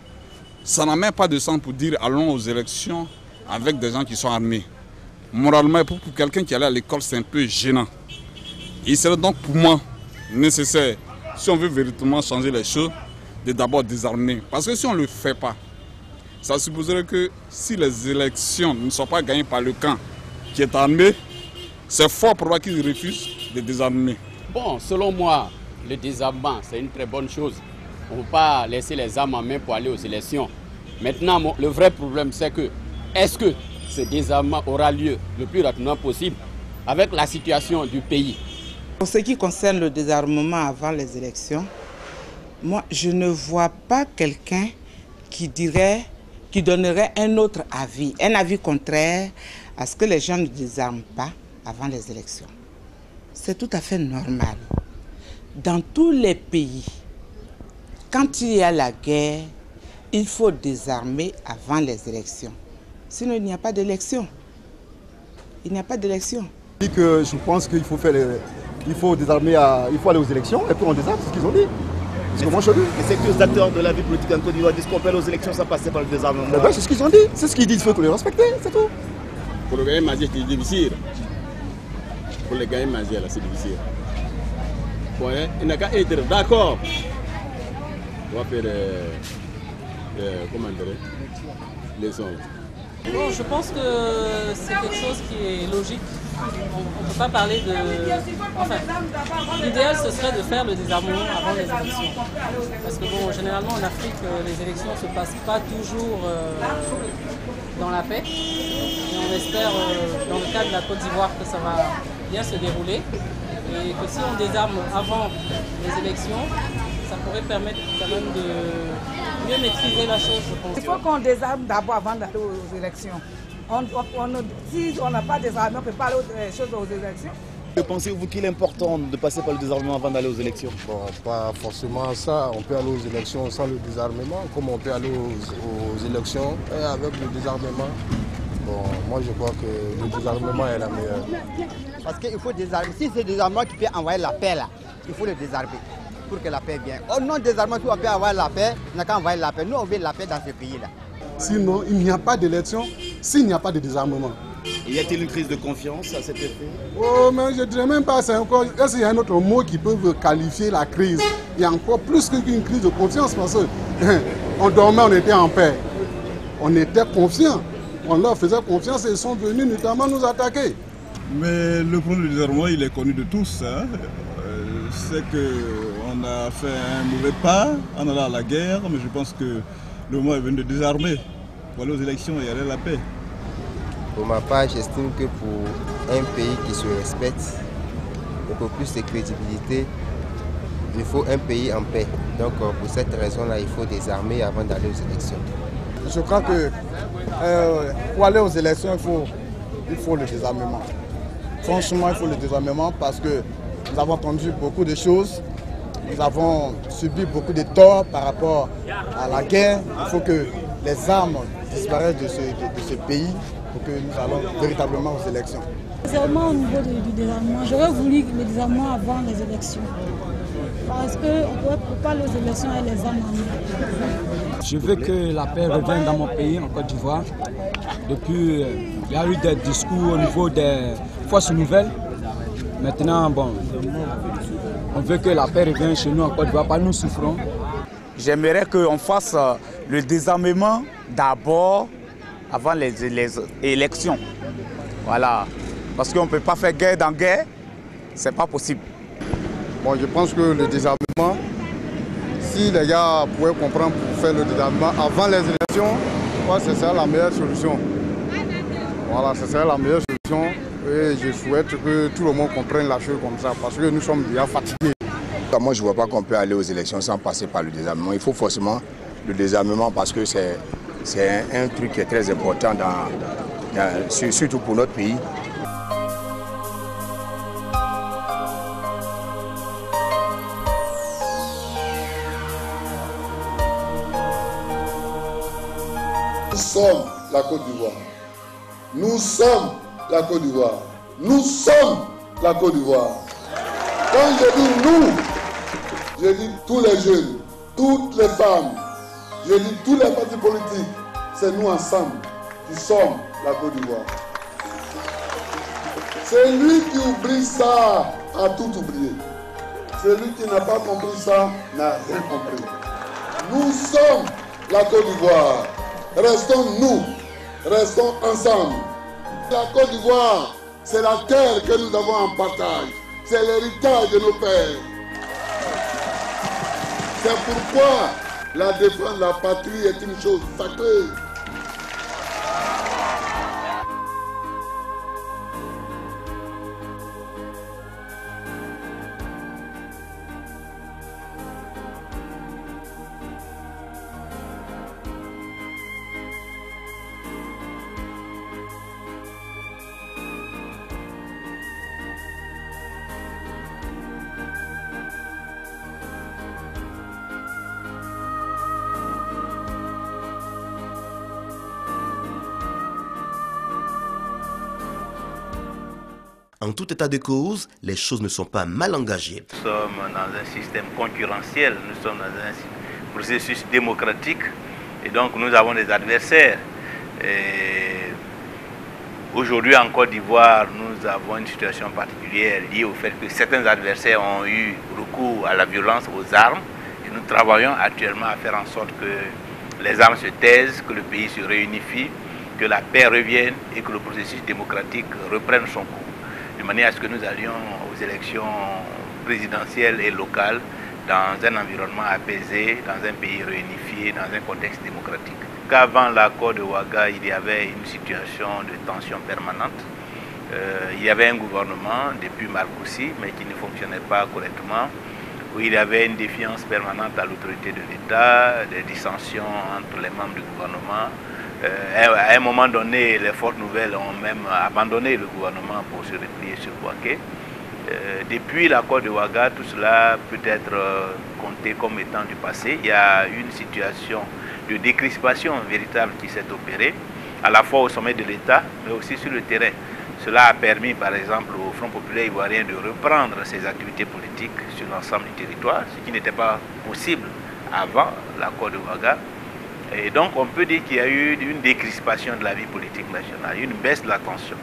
n'a même pas de sens pour dire allons aux élections avec des gens qui sont armés. Moralement, pour quelqu'un qui allait à l'école, c'est un peu gênant. Il serait donc pour moi nécessaire, si on veut véritablement changer les choses, de d'abord désarmer. Parce que si on ne le fait pas, ça supposerait que si les élections ne sont pas gagnées par le camp qui est armé, c'est fort probable qu'ils refusent de désarmer. Bon, selon moi, le désarmement, c'est une très bonne chose. On ne peut pas laisser les armes en main pour aller aux élections. Maintenant, le vrai problème, c'est que, est-ce que ce désarmement aura lieu le plus rapidement possible avec la situation du pays? Pour ce qui concerne le désarmement avant les élections, moi, je ne vois pas quelqu'un qui donnerait un autre avis, un avis contraire à ce que les gens ne désarment pas avant les élections. C'est tout à fait normal. Dans tous les pays, quand il y a la guerre, il faut désarmer avant les élections. Sinon, il n'y a pas d'élection. Il n'y a pas d'élection. Je pense qu'il faut désarmer, il faut aller aux élections et puis on désarme, c'est ce qu'ils ont dit. C'est comment je dis. Et c'est que les acteurs de la vie politique en Côte d'Ivoire disent qu'on peut aller aux élections sans passer par le désarmement. Ben, c'est ce qu'ils ont dit. C'est ce qu'ils disent, il faut les respecter, c'est tout. Pour le gagner majeur, c'est difficile. Pour le gagner majeur, c'est difficile. Ouais, il n'a qu'à être d'accord. On va faire comment dire, les sons. Bon, je pense que c'est quelque chose qui est logique. On ne peut pas parler de... Enfin, l'idéal, ce serait de faire le désarmement avant les élections. Parce que bon, généralement en Afrique, les élections ne se passent pas toujours dans la paix. Et on espère, dans le cas de la Côte d'Ivoire, que ça va bien se dérouler. Et que si on désarme avant les élections, ça pourrait permettre quand même de mieux maîtriser la chose, je pense. Il faut qu'on désarme d'abord avant d'aller aux élections. Si on n'a pas désarmé, on ne peut pas aller aux élections. Pensez-vous qu'il est important de passer par le désarmement avant d'aller aux élections? Bon, pas forcément ça. On peut aller aux élections sans le désarmement, comme on peut aller aux élections avec le désarmement. Bon, moi je crois que le désarmement est la meilleure. Parce qu'il faut désarmer. Si c'est le désarmement qui peut envoyer la paix là, il faut le désarmer pour que la paix vienne. Au non désarmement, si on peut avoir la paix, on n'a qu'à envoyer la paix. Nous, on veut la paix dans ce pays-là. Sinon, il n'y a pas d'élection s'il n'y a pas de désarmement. Y a-t-il une crise de confiance à cet effet? Oh, mais je ne dirais même pas, c'est encore. Est-ce qu'il y a un autre mot qui peut qualifier la crise? Il y a encore plus qu'une crise de confiance parce qu'on dormait, on était en paix. On était confiants. On leur faisait confiance et ils sont venus notamment nous attaquer. Mais le problème du désarmement, il est connu de tous. Hein. C'est qu'on a fait un mauvais pas en allant à la guerre, mais je pense que le moment est venu de désarmer. Pour aller aux élections et aller à la paix. Pour ma part, j'estime que pour un pays qui se respecte, beaucoup plus de crédibilité, il faut un pays en paix. Donc pour cette raison-là, il faut désarmer avant d'aller aux élections. Je crois que pour aller aux élections, il faut le désarmement. Franchement, il faut le désarmement parce que nous avons entendu beaucoup de choses. Nous avons subi beaucoup de torts par rapport à la guerre. Il faut que les armes disparaissent de ce pays pour que nous allons véritablement aux élections. Sincèrement, au niveau du désarmement, j'aurais voulu le désarmement avant les élections. Parce qu'on ne peut pas aller aux élections avec les armes en main. Je veux que la paix revienne dans mon pays, en Côte d'Ivoire. Depuis, il y a eu des discours au niveau des forces nouvelles. Maintenant, bon, on veut que la paix revienne chez nous en Côte d'Ivoire, pas nous souffrons. J'aimerais qu'on fasse le désarmement d'abord avant les élections. Voilà. Parce qu'on ne peut pas faire guerre dans guerre, c'est pas possible. Bon, je pense que le désarmement, si les gars pouvaient comprendre pour faire le désarmement avant les élections, ce serait la meilleure solution. Voilà, ce serait la meilleure solution et je souhaite que tout le monde comprenne la chose comme ça parce que nous sommes déjà fatigués. Moi, je ne vois pas qu'on peut aller aux élections sans passer par le désarmement. Il faut forcément le désarmement parce que c'est un truc qui est très important, surtout pour notre pays. Nous sommes la Côte d'Ivoire. Nous sommes la Côte d'Ivoire. Nous sommes la Côte d'Ivoire. Quand je dis nous, je dis tous les jeunes, toutes les femmes, je dis tous les partis politiques. C'est nous ensemble qui sommes la Côte d'Ivoire. Celui qui oublie ça a tout oublié. Celui qui n'a pas compris ça n'a rien compris. Nous sommes la Côte d'Ivoire. Restons nous, restons ensemble. La Côte d'Ivoire, c'est la terre que nous avons en partage. C'est l'héritage de nos pères. C'est pourquoi la défense de la patrie est une chose sacrée. En tout état de cause, les choses ne sont pas mal engagées. Nous sommes dans un système concurrentiel, nous sommes dans un processus démocratique et donc nous avons des adversaires. Aujourd'hui en Côte d'Ivoire, nous avons une situation particulière liée au fait que certains adversaires ont eu recours à la violence, aux armes et nous travaillons actuellement à faire en sorte que les armes se taisent, que le pays se réunifie, que la paix revienne et que le processus démocratique reprenne son cours. De manière à ce que nous allions aux élections présidentielles et locales dans un environnement apaisé, dans un pays réunifié, dans un contexte démocratique. Qu'avant l'accord de Ouaga, il y avait une situation de tension permanente. Il y avait un gouvernement depuis Marcoussi, mais qui ne fonctionnait pas correctement, où il y avait une défiance permanente à l'autorité de l'État, des dissensions entre les membres du gouvernement. À un moment donné, les forces nouvelles ont même abandonné le gouvernement pour se replier sur Bouaké. Depuis l'accord de Ouaga, tout cela peut être compté comme étant du passé. Il y a une situation de décrispation véritable qui s'est opérée, à la fois au sommet de l'État, mais aussi sur le terrain. Cela a permis, par exemple, au Front populaire ivoirien de reprendre ses activités politiques sur l'ensemble du territoire, ce qui n'était pas possible avant l'accord de Ouaga. Et donc on peut dire qu'il y a eu une décrispation de la vie politique nationale, une baisse de la tension.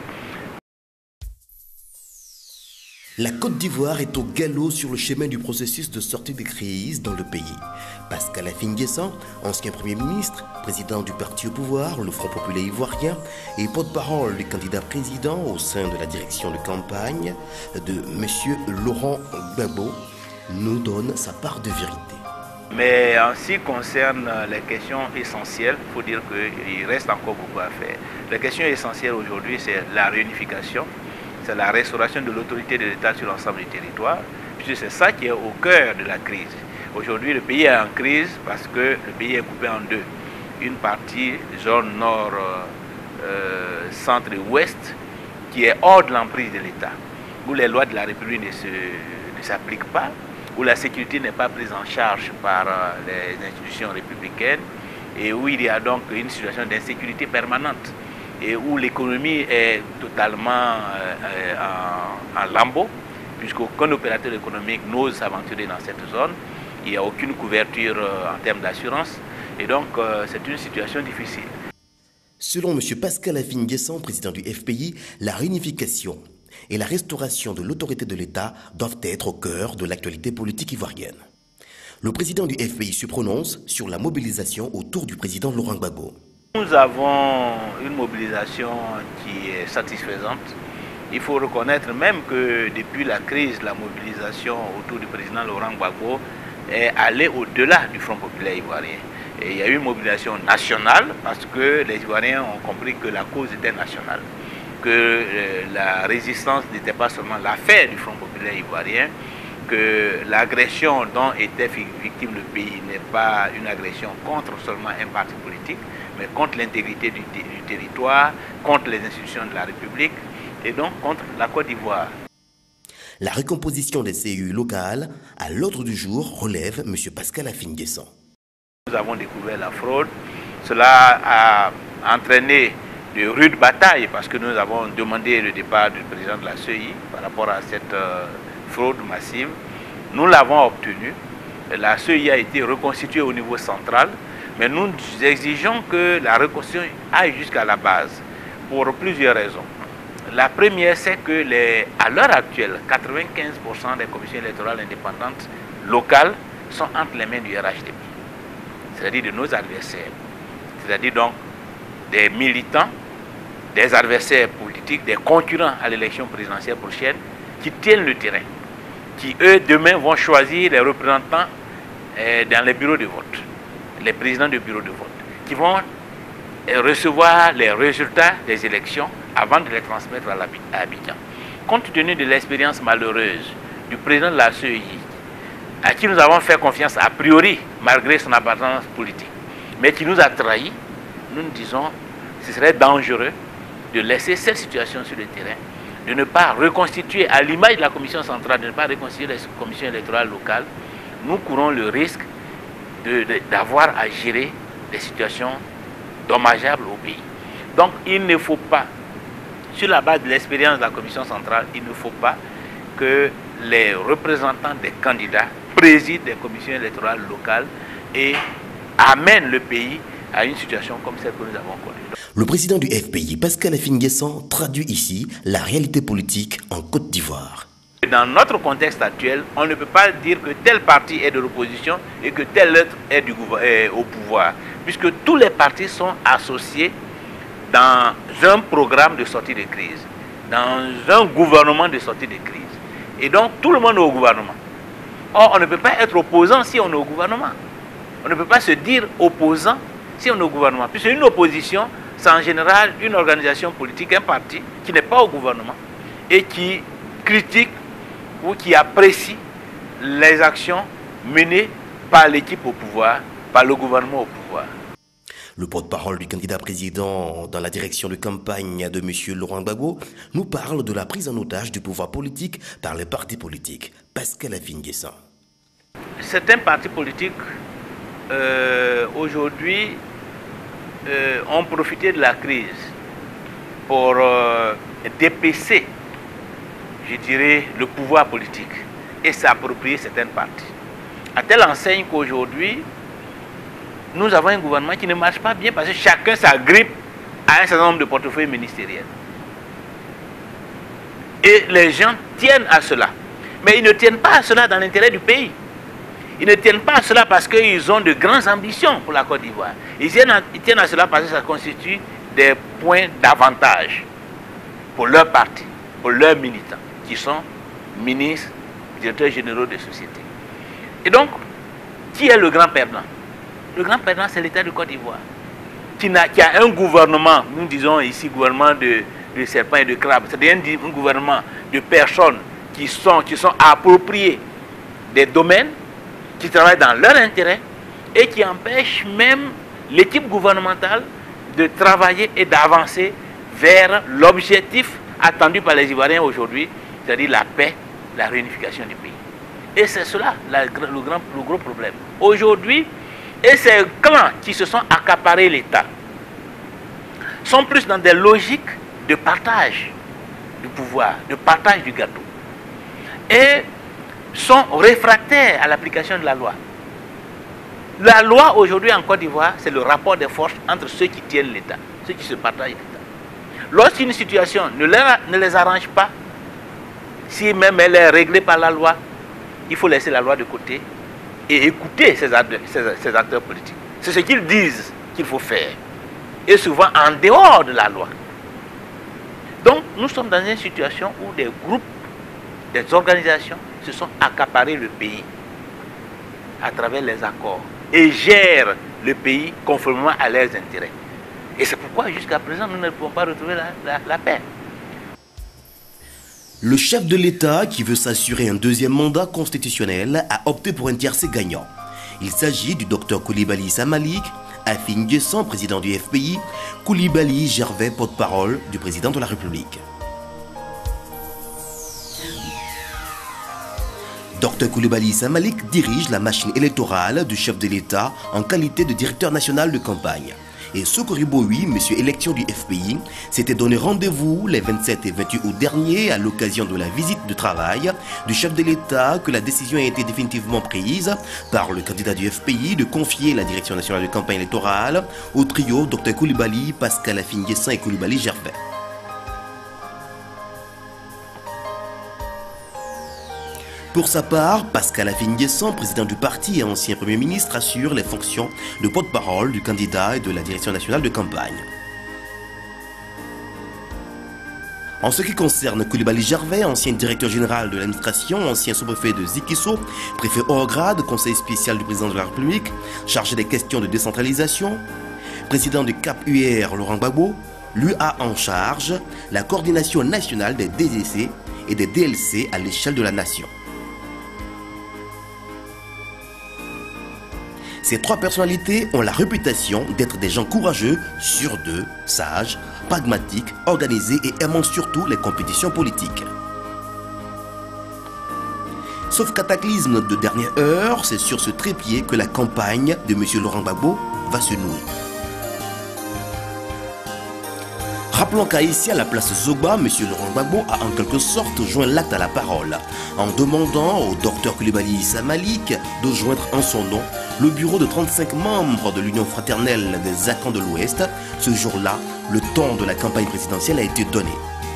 La Côte d'Ivoire est au galop sur le chemin du processus de sortie de crise dans le pays. Pascal Affi-N'Guessan, ancien Premier ministre, président du parti au pouvoir, le Front populaire ivoirien, et porte-parole du candidat président au sein de la direction de campagne de M. Laurent Gbagbo, nous donne sa part de vérité. Mais en ce qui concerne les questions essentielles, il faut dire qu'il reste encore beaucoup à faire. La question essentielle aujourd'hui, c'est la réunification. C'est la restauration de l'autorité de l'État sur l'ensemble du territoire, puisque c'est ça qui est au cœur de la crise. Aujourd'hui, le pays est en crise parce que le pays est coupé en deux. Une partie, zone nord, centre et ouest, qui est hors de l'emprise de l'État, où les lois de la République ne s'appliquent pas, où la sécurité n'est pas prise en charge par les institutions républicaines, et où il y a donc une situation d'insécurité permanente, et où l'économie est totalement en lambeaux, puisqu'aucun opérateur économique n'ose s'aventurer dans cette zone. Il n'y a aucune couverture en termes d'assurance, et donc c'est une situation difficile. Selon M. Pascal Affi-N'Guessan, président du FPI, la réunification et la restauration de l'autorité de l'État doivent être au cœur de l'actualité politique ivoirienne. Le président du FPI se prononce sur la mobilisation autour du président Laurent Gbagbo. Nous avons une mobilisation qui est satisfaisante. Il faut reconnaître même que depuis la crise, la mobilisation autour du président Laurent Gbagbo est allée au-delà du Front populaire ivoirien. Et il y a eu une mobilisation nationale parce que les Ivoiriens ont compris que la cause était nationale, que la résistance n'était pas seulement l'affaire du Front populaire ivoirien, que l'agression dont était victime le pays n'est pas une agression contre seulement un parti politique, mais contre l'intégrité du territoire, contre les institutions de la République et donc contre la Côte d'Ivoire. La recomposition des CEU locales à l'ordre du jour relève M. Pascal Affi-N'Guessan. Nous avons découvert la fraude. Cela a entraîné de rudes batailles parce que nous avons demandé le départ du président de la CEI par rapport à cette fraude massive. Nous l'avons obtenu. La CEI a été reconstituée au niveau central, mais nous exigeons que la reconstitution aille jusqu'à la base pour plusieurs raisons. La première, c'est que à l'heure actuelle, 95% des commissions électorales indépendantes locales sont entre les mains du RHDP, c'est-à-dire de nos adversaires, c'est-à-dire donc des militants, des adversaires politiques, des concurrents à l'élection présidentielle prochaine qui tiennent le terrain, qui eux demain vont choisir les représentants dans les bureaux de vote, les présidents de bureaux de vote, qui vont recevoir les résultats des élections avant de les transmettre à Abidjan. Compte tenu de l'expérience malheureuse du président de la CEI, à qui nous avons fait confiance a priori, malgré son appartenance politique, mais qui nous a trahis, nous nous disons que ce serait dangereux de laisser cette situation sur le terrain, de ne pas reconstituer, à l'image de la commission centrale, de ne pas reconstituer les commissions électorales locales. Nous courons le risque d'avoir à gérer des situations dommageables au pays. Donc il ne faut pas, sur la base de l'expérience de la commission centrale, il ne faut pas que les représentants des candidats président des commissions électorales locales et amènent le pays à une situation comme celle que nous avons connue. Le président du FPI, Pascal Affi-N'Guessan, traduit ici la réalité politique en Côte d'Ivoire. Dans notre contexte actuel, on ne peut pas dire que tel parti est de l'opposition et que tel autre est au pouvoir, puisque tous les partis sont associés dans un programme de sortie de crise, dans un gouvernement de sortie de crise. Et donc tout le monde est au gouvernement. Or, on ne peut pas être opposant si on est au gouvernement. On ne peut pas se dire opposant si on est au gouvernement. Puisque une opposition, c'est en général une organisation politique, un parti qui n'est pas au gouvernement et qui critique ou qui apprécie les actions menées par l'équipe au pouvoir, par le gouvernement au pouvoir. Le porte-parole du candidat président dans la direction de campagne de M. Laurent Gbagbo nous parle de la prise en otage du pouvoir politique par les partis politiques. Pascal Affi-N'Guessan. Certains partis politiques, aujourd'hui, ont profité de la crise pour dépecer, je dirais, le pouvoir politique et s'approprier certaines parties. À telle enseigne qu'aujourd'hui, nous avons un gouvernement qui ne marche pas bien parce que chacun s'agrippe à un certain nombre de portefeuilles ministériels. Et les gens tiennent à cela. Mais ils ne tiennent pas à cela dans l'intérêt du pays. Ils ne tiennent pas à cela parce qu'ils ont de grandes ambitions pour la Côte d'Ivoire. Ils tiennent à cela parce que ça constitue des points d'avantage pour leur parti, pour leurs militants, qui sont ministres, directeurs généraux de sociétés. Et donc, qui est le grand perdant? Le grand perdant, c'est l'État de Côte d'Ivoire, qui a un gouvernement, nous disons ici gouvernement de serpents et de crabes, c'est-à-dire un gouvernement de personnes qui sont appropriées des domaines, qui travaillent dans leur intérêt et qui empêchent même l'équipe gouvernementale de travailler et d'avancer vers l'objectif attendu par les Ivoiriens aujourd'hui, c'est-à-dire la paix, la réunification du pays. Et c'est cela le gros problème. Aujourd'hui, et ces clans qui se sont accaparés l'État sont plus dans des logiques de partage du pouvoir, de partage du gâteau. Et sont réfractaires à l'application de la loi. La loi aujourd'hui en Côte d'Ivoire, c'est le rapport des forces entre ceux qui tiennent l'État, ceux qui se partagent l'État. Lorsqu'une situation ne les arrange pas, si même elle est réglée par la loi, il faut laisser la loi de côté et écouter ces acteurs politiques. C'est ce qu'ils disent qu'il faut faire. Et souvent en dehors de la loi. Donc nous sommes dans une situation où des groupes, des organisations se sont accaparés le pays à travers les accords et gèrent le pays conformément à leurs intérêts. Et c'est pourquoi jusqu'à présent nous ne pouvons pas retrouver la paix. Le chef de l'État, qui veut s'assurer un deuxième mandat constitutionnel, a opté pour un tiercé gagnant. Il s'agit du Dr Coulibaly Issa Malik, Affi N'Guessan, président du FPI, Coulibaly Gervais, porte-parole du président de la République. Dr Coulibaly Issa Malik dirige la machine électorale du chef de l'État en qualité de directeur national de campagne. Et Sokori Bowi, monsieur élection du FPI, s'était donné rendez-vous les 27 et 28 août dernier à l'occasion de la visite de travail du chef de l'État que la décision a été définitivement prise par le candidat du FPI de confier la direction nationale de campagne électorale au trio Dr Coulibaly, Pascal Affi N'Guessan et Coulibaly Gervais. Pour sa part, Pascal Affi N'Guessan, président du parti et ancien Premier ministre, assure les fonctions de porte-parole du candidat et de la direction nationale de campagne. En ce qui concerne Coulibaly Gervais, ancien directeur général de l'administration, ancien sous-préfet de Zikisso, préfet hors grade, conseiller spécial du président de la République, chargé des questions de décentralisation, président du CAP-UR Laurent Gbagbo, lui a en charge la coordination nationale des DDC et des DLC à l'échelle de la nation. Ces trois personnalités ont la réputation d'être des gens courageux, sur deux, sages, pragmatiques, organisés et aimant surtout les compétitions politiques. Sauf cataclysme de dernière heure, c'est sur ce trépied que la campagne de M. Laurent Gbagbo va se nouer. Rappelons qu'ici, à la place Zogba, M. Laurent Gbagbo a en quelque sorte joint l'acte à la parole, en demandant au Dr Coulibaly Issa Malik de joindre en son nom le bureau de 35 membres de l'Union fraternelle des Akans de l'Ouest. Ce jour-là, le temps de la campagne présidentielle a été donné.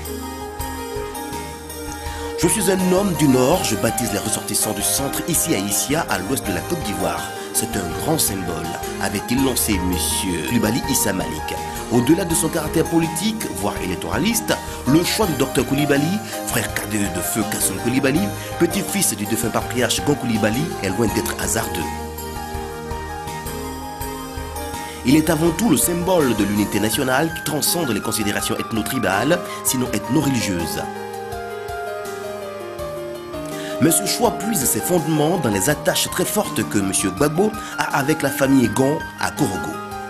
Je suis un homme du Nord, je baptise les ressortissants du centre ici à Issia, à l'ouest de la Côte d'Ivoire. C'est un grand symbole, avait-il lancé M. Coulibaly Issa Malik. Au-delà de son caractère politique, voire électoraliste, le choix du Dr Coulibaly, frère cadet de feu Kassoum Coulibaly, petit-fils du défunt patriarche Gon Coulibaly, est loin d'être hasardeux. Il est avant tout le symbole de l'unité nationale qui transcende les considérations ethno-tribales, sinon ethno-religieuses. Mais ce choix puise ses fondements dans les attaches très fortes que M. Gbagbo a avec la famille Gon à Korogo.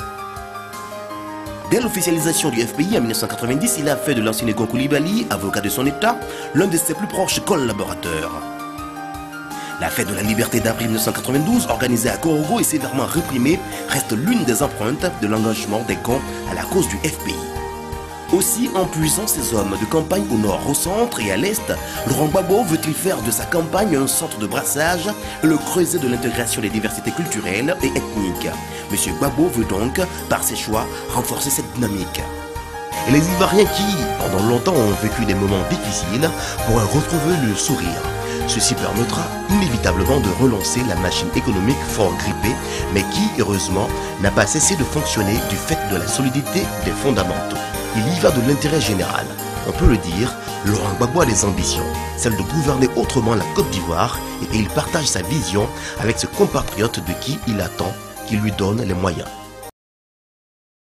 Dès l'officialisation du FPI en 1990, il a fait de l'ancien Gon Coulibaly, avocat de son État, l'un de ses plus proches collaborateurs. La fête de la liberté d'avril 1992, organisée à Korogo et sévèrement réprimée, reste l'une des empreintes de l'engagement des Gons à la cause du FPI. Aussi, en puisant ses hommes de campagne au nord, au centre et à l'est, Laurent Gbagbo veut-il faire de sa campagne un centre de brassage et le creuset de l'intégration des diversités culturelles et ethniques. M. Gbagbo veut donc, par ses choix, renforcer cette dynamique. Et les Ivoiriens qui, pendant longtemps, ont vécu des moments difficiles, pourraient retrouver le sourire. Ceci permettra inévitablement de relancer la machine économique fort grippée, mais qui, heureusement, n'a pas cessé de fonctionner du fait de la solidité des fondamentaux. Il y va de l'intérêt général. On peut le dire, Laurent Gbagbo a des ambitions, celle de gouverner autrement la Côte d'Ivoire, et il partage sa vision avec ce compatriote de qui il attend qu'il lui donne les moyens.